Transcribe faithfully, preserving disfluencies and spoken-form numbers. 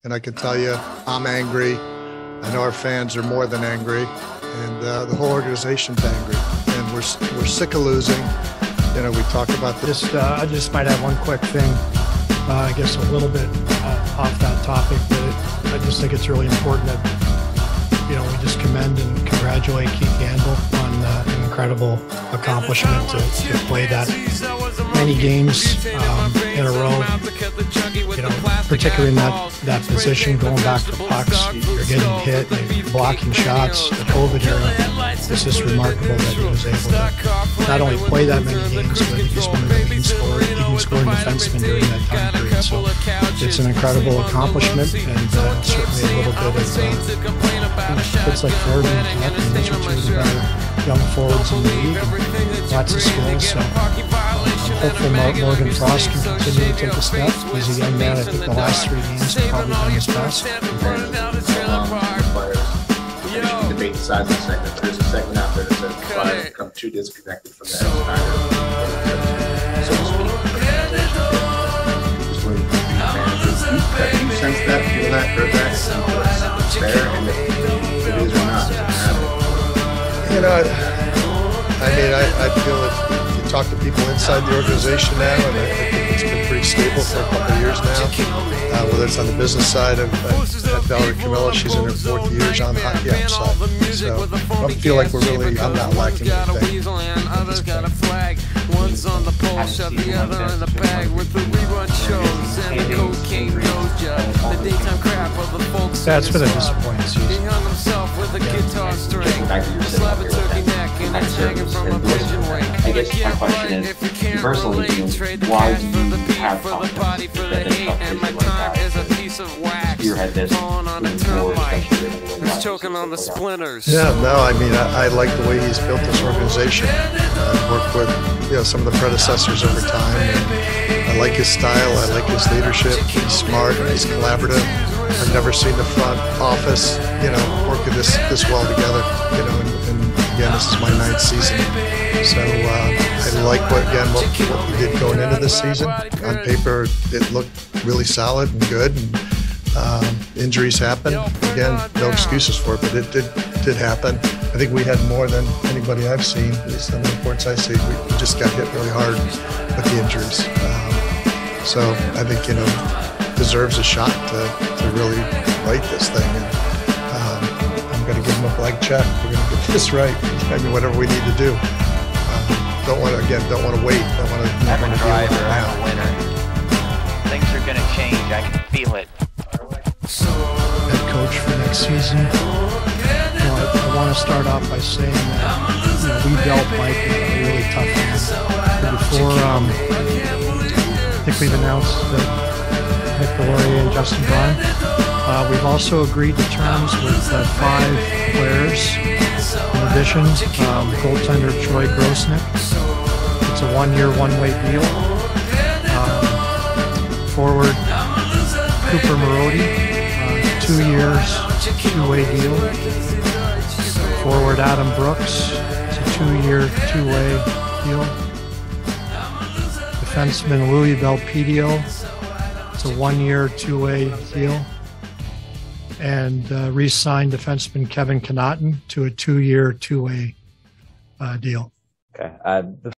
and I can tell you I'm angry. I know our fans are more than angry, and uh, the whole organization's angry, and we're we're sick of losing. You know, we talk about this. Just, uh, I just might add one quick thing, uh, I guess a little bit uh, off that topic, but it, I just think it's really important that, you know, we just commend and congratulate Keith Yandle on uh, an incredible accomplishment to, to play that many games um, in a row. You know, particularly in that, that position, going back for pucks, you're getting hit, you're blocking shots. The COVID era, it's just remarkable that he was able to not only play that many games, but he's been a leading scorer, leading scoring defenseman during that time period. So it's an incredible accomplishment, and uh, certainly a little bit of uh, it's like Florida and Kentucky. Those are two of the better young forwards in the league, and lots of skills. So I'm hopeful Morgan Frost can continue to take a step. He's a young man. I think the last three games have probably done his best. Um, debate the size of the segment, but there's a segment out there that says the Flyers become too disconnected from the Snyder, so to speak. Just waiting for the managers. Have you sensed that, feel that, heard that? It's fair, and if it is or not, does it matter? You know, I, I mean, I, I feel if, if you talk to people inside the organization now, and I, I think it's been pretty stable for a couple of years now. Uh, whether it's on the business side of uh, Valerie Camilla, she's in her fourth year on the hockey ops side. So I don't feel like we're really, I'm not lacking anything. One's on the pole, shove the other in the bag with the rerun shows and the cocaine doja. The daytime crap of the folks. That's been a disappointing season. He hung himself with a guitar string, slab a turkey neck, and it's hanging from a pigeon wing. I guess my question is, personally, why do you have confidence that this stuff is like that? Is a piece of wax Spearhead this on a turnpike. Who's choking on the splinters? Yeah, no, I mean, I, I like the way he's built this organization. I've worked with, you know, some of the predecessors over time, and I like his style, I like his leadership. He's smart, he's collaborative. I've never seen the front office, you know, working this this well together, you know, and, and again, this is my ninth season. So uh, I like what, again, what, what we did going into this season. On paper, it looked really solid and good. And, um, injuries happen. Again, no excuses for it, but it did did happen. I think we had more than anybody I've seen, at least on the reports I see. We, we just got hit really hard with the injuries. Um, so I think, you know, deserves a shot to, to really right this thing. And, um, I'm going to give him a blank check. We're going to get this right. I mean, whatever we need to do. Um, don't want to, again, don't want to wait. Don't want to, I'm a driver, I'm a winner. Things are going to change. I can feel it. Head coach for next season. You know, I, I want to start off by saying that, you know, we dealt Mike a really tough hand. Before, um, I think we've announced that Nick Deslauriers and Justin Braun. Uh, we've also agreed to terms with uh, five players. In addition, um, goaltender Troy Grosenick. It's a one-year, one-way deal. Um, forward Cooper Marody. Two years, two-way deal. Forward Adam Brooks, it's a two-year, two-way deal. Defenseman Louis Belpedio, it's a one-year, two-way deal. And uh, re-signed defenseman Kevin Connauton to a two-year, two-way uh, deal. Okay. Uh, the